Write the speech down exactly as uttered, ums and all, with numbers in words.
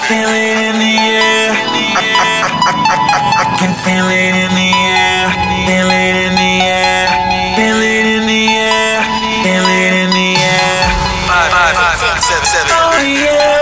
feel it in the air. I, I, I, I, I, I can feel it in the air. Feel it in the air. Feel it in the air. Feel it in the air. Five, five, five, five, seven, seven. Oh yeah.